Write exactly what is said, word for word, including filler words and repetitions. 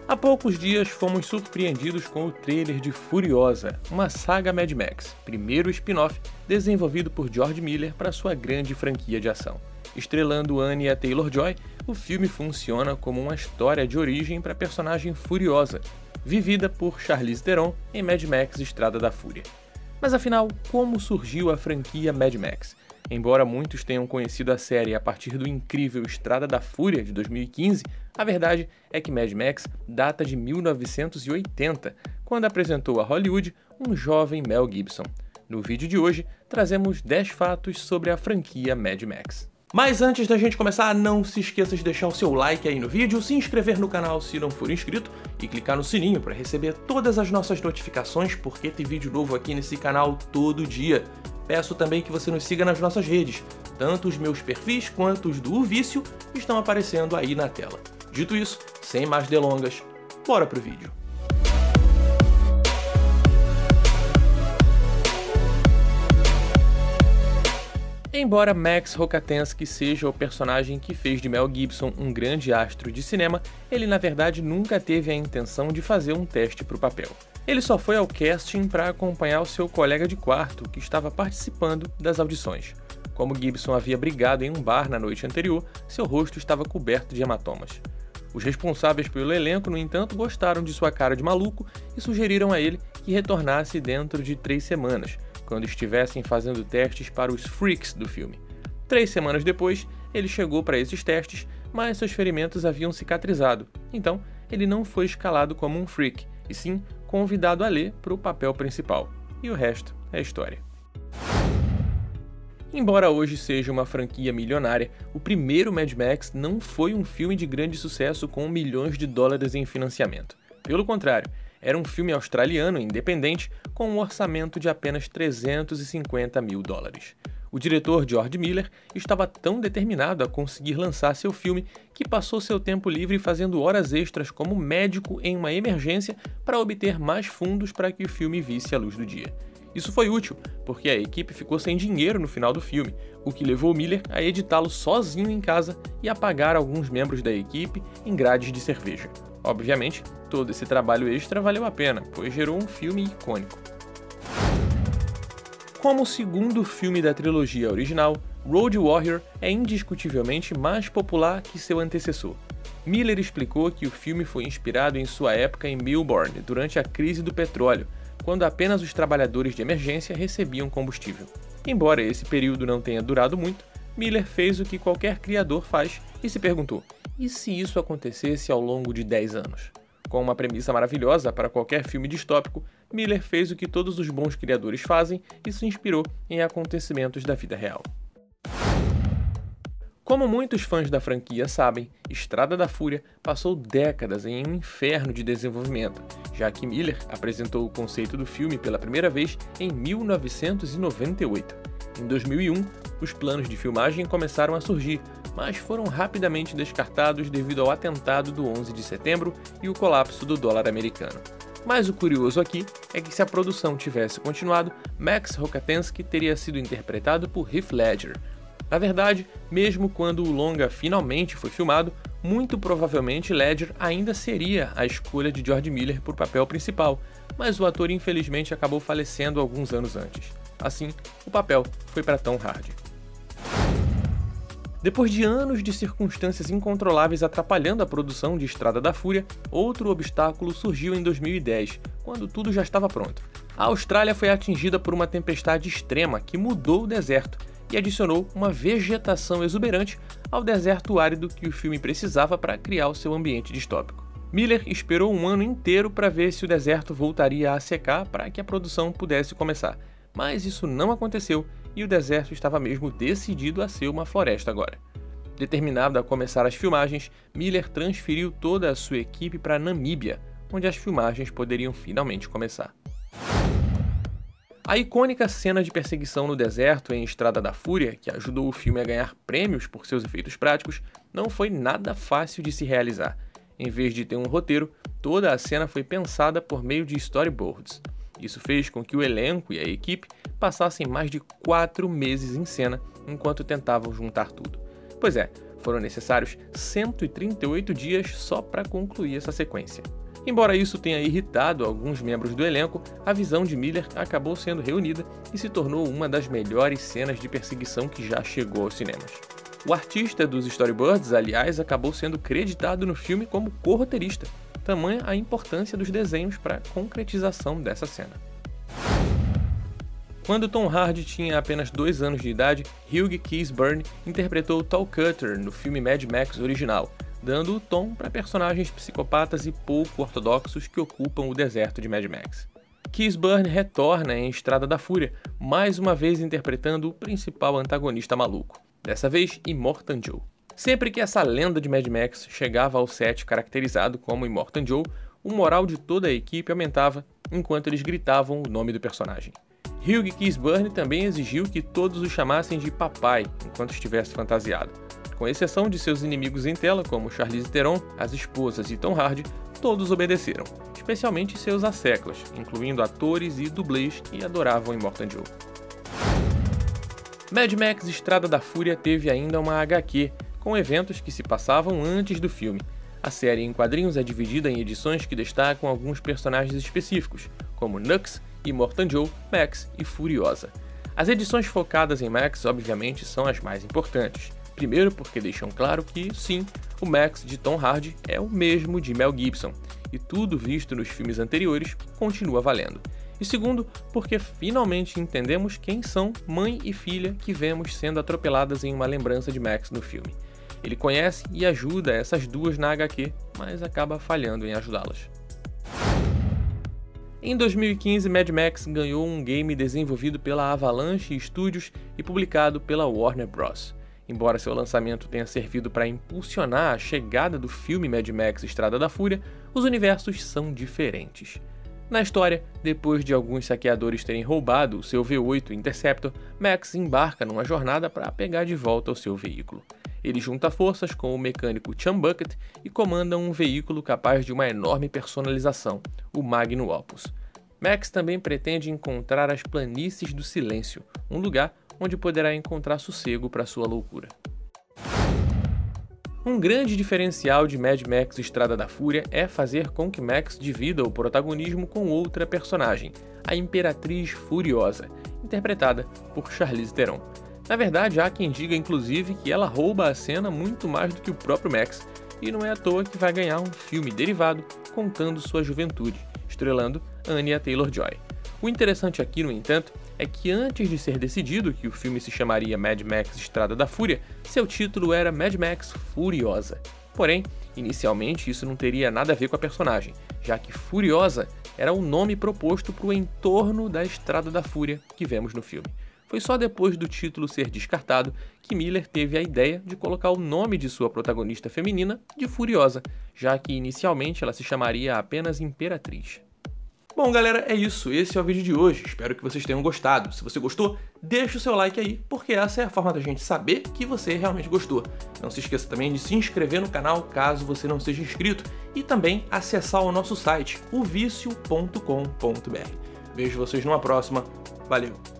Há poucos dias fomos surpreendidos com o trailer de Furiosa, uma saga Mad Max, primeiro spin-off desenvolvido por George Miller para sua grande franquia de ação. Estrelando Anya Taylor-Joy, o filme funciona como uma história de origem para a personagem Furiosa, vivida por Charlize Theron em Mad Max Estrada da Fúria. Mas afinal, como surgiu a franquia Mad Max? Embora muitos tenham conhecido a série a partir do incrível Estrada da Fúria de dois mil e quinze, a verdade é que Mad Max data de mil novecentos e oitenta, quando apresentou a Hollywood um jovem Mel Gibson. No vídeo de hoje, trazemos dez fatos sobre a franquia Mad Max. Mas antes da gente começar, não se esqueça de deixar o seu like aí no vídeo, se inscrever no canal se não for inscrito e clicar no sininho para receber todas as nossas notificações, porque tem vídeo novo aqui nesse canal todo dia. Peço também que você nos siga nas nossas redes, tanto os meus perfis quanto os do O Vício estão aparecendo aí na tela. Dito isso, sem mais delongas, bora pro vídeo. Embora Max Rokatansky seja o personagem que fez de Mel Gibson um grande astro de cinema, ele na verdade nunca teve a intenção de fazer um teste para o papel. Ele só foi ao casting para acompanhar o seu colega de quarto, que estava participando das audições. Como Gibson havia brigado em um bar na noite anterior, seu rosto estava coberto de hematomas. Os responsáveis pelo elenco, no entanto, gostaram de sua cara de maluco e sugeriram a ele que retornasse dentro de três semanas, quando estivessem fazendo testes para os freaks do filme. Três semanas depois, ele chegou para esses testes, mas seus ferimentos haviam cicatrizado, então ele não foi escalado como um freak, e sim convidado a ler para o papel principal. E o resto é história. Embora hoje seja uma franquia milionária, o primeiro Mad Max não foi um filme de grande sucesso com milhões de dólares em financiamento. Pelo contrário, era um filme australiano independente com um orçamento de apenas trezentos e cinquenta mil dólares. O diretor George Miller estava tão determinado a conseguir lançar seu filme que passou seu tempo livre fazendo horas extras como médico em uma emergência para obter mais fundos para que o filme visse a luz do dia. Isso foi útil, porque a equipe ficou sem dinheiro no final do filme, o que levou Miller a editá-lo sozinho em casa e a pagar alguns membros da equipe em grades de cerveja. Obviamente, todo esse trabalho extra valeu a pena, pois gerou um filme icônico. Como o segundo filme da trilogia original, Road Warrior é indiscutivelmente mais popular que seu antecessor. Miller explicou que o filme foi inspirado em sua época em Melbourne, durante a crise do petróleo, quando apenas os trabalhadores de emergência recebiam combustível. Embora esse período não tenha durado muito, Miller fez o que qualquer criador faz e se perguntou: e se isso acontecesse ao longo de dez anos? Com uma premissa maravilhosa para qualquer filme distópico, Miller fez o que todos os bons criadores fazem e se inspirou em acontecimentos da vida real. Como muitos fãs da franquia sabem, Estrada da Fúria passou décadas em um inferno de desenvolvimento, já que Miller apresentou o conceito do filme pela primeira vez em mil novecentos e noventa e oito. Em dois mil e um, os planos de filmagem começaram a surgir, mas foram rapidamente descartados devido ao atentado do onze de setembro e o colapso do dólar americano. Mas o curioso aqui é que se a produção tivesse continuado, Max Rokatansky teria sido interpretado por Heath Ledger. Na verdade, mesmo quando o longa finalmente foi filmado, muito provavelmente Ledger ainda seria a escolha de George Miller por papel principal, mas o ator infelizmente acabou falecendo alguns anos antes. Assim, o papel foi para Tom Hardy. Depois de anos de circunstâncias incontroláveis atrapalhando a produção de Estrada da Fúria, outro obstáculo surgiu em dois mil e dez, quando tudo já estava pronto. A Austrália foi atingida por uma tempestade extrema que mudou o deserto e adicionou uma vegetação exuberante ao deserto árido que o filme precisava para criar o seu ambiente distópico. Miller esperou um ano inteiro para ver se o deserto voltaria a secar para que a produção pudesse começar, mas isso não aconteceu e o deserto estava mesmo decidido a ser uma floresta agora. Determinado a começar as filmagens, Miller transferiu toda a sua equipe para Namíbia, onde as filmagens poderiam finalmente começar. A icônica cena de perseguição no deserto em Estrada da Fúria, que ajudou o filme a ganhar prêmios por seus efeitos práticos, não foi nada fácil de se realizar. Em vez de ter um roteiro, toda a cena foi pensada por meio de storyboards. Isso fez com que o elenco e a equipe passassem mais de quatro meses em cena enquanto tentavam juntar tudo. Pois é, Foram necessários cento e trinta e oito dias só para concluir essa sequência. Embora isso tenha irritado alguns membros do elenco, a visão de Miller acabou sendo reunida e se tornou uma das melhores cenas de perseguição que já chegou aos cinemas. O artista dos storyboards, aliás, acabou sendo creditado no filme como co-roteirista, tamanha a importância dos desenhos para a concretização dessa cena. Quando Tom Hardy tinha apenas dois anos de idade, Hugh Keays-Byrne interpretou Tal Cutter no filme Mad Max original, dando o tom para personagens psicopatas e pouco ortodoxos que ocupam o deserto de Mad Max. Keays-Byrne retorna em Estrada da Fúria, mais uma vez interpretando o principal antagonista maluco, dessa vez Immortan Joe. Sempre que essa lenda de Mad Max chegava ao set caracterizado como Immortan Joe, o moral de toda a equipe aumentava enquanto eles gritavam o nome do personagem. Hugh Keays-Byrne também exigiu que todos o chamassem de papai enquanto estivesse fantasiado. Com exceção de seus inimigos em tela, como Charlize Theron, as esposas e Tom Hardy, todos obedeceram, especialmente seus asseclas, incluindo atores e dublês que adoravam Immortan Joe. Mad Max Estrada da Fúria teve ainda uma agá quê, com eventos que se passavam antes do filme. A série em quadrinhos é dividida em edições que destacam alguns personagens específicos, como Nux, Immortan Joe, Max e Furiosa. As edições focadas em Max, obviamente, são as mais importantes. Primeiro porque deixam claro que, sim, o Max de Tom Hardy é o mesmo de Mel Gibson, e tudo visto nos filmes anteriores continua valendo. E segundo, porque finalmente entendemos quem são mãe e filha que vemos sendo atropeladas em uma lembrança de Max no filme. Ele conhece e ajuda essas duas na agá quê, mas acaba falhando em ajudá-las. Em dois mil e quinze, Mad Max ganhou um game desenvolvido pela Avalanche Studios e publicado pela Warner Bros. Embora seu lançamento tenha servido para impulsionar a chegada do filme Mad Max Estrada da Fúria, os universos são diferentes. Na história, depois de alguns saqueadores terem roubado o seu V oito Interceptor, Max embarca numa jornada para pegar de volta o seu veículo. Ele junta forças com o mecânico Chumbucket e comanda um veículo capaz de uma enorme personalização, o Magnum Opus. Max também pretende encontrar as Planícies do Silêncio, um lugar onde poderá encontrar sossego para sua loucura. Um grande diferencial de Mad Max Estrada da Fúria é fazer com que Max divida o protagonismo com outra personagem, a Imperatriz Furiosa, interpretada por Charlize Theron. Na verdade, há quem diga inclusive que ela rouba a cena muito mais do que o próprio Max, e não é à toa que vai ganhar um filme derivado contando sua juventude, estrelando Anya Taylor-Joy. O interessante aqui, no entanto, é que antes de ser decidido que o filme se chamaria Mad Max Estrada da Fúria, seu título era Mad Max Furiosa. Porém, inicialmente isso não teria nada a ver com a personagem, já que Furiosa era o nome proposto para o entorno da Estrada da Fúria que vemos no filme. Foi só depois do título ser descartado que Miller teve a ideia de colocar o nome de sua protagonista feminina de Furiosa, já que inicialmente ela se chamaria apenas Imperatriz. Bom, galera, é isso. Esse é o vídeo de hoje. Espero que vocês tenham gostado. Se você gostou, deixa o seu like aí, porque essa é a forma da gente saber que você realmente gostou. Não se esqueça também de se inscrever no canal, caso você não seja inscrito, e também acessar o nosso site, o vício ponto com ponto br. Vejo vocês numa próxima. Valeu!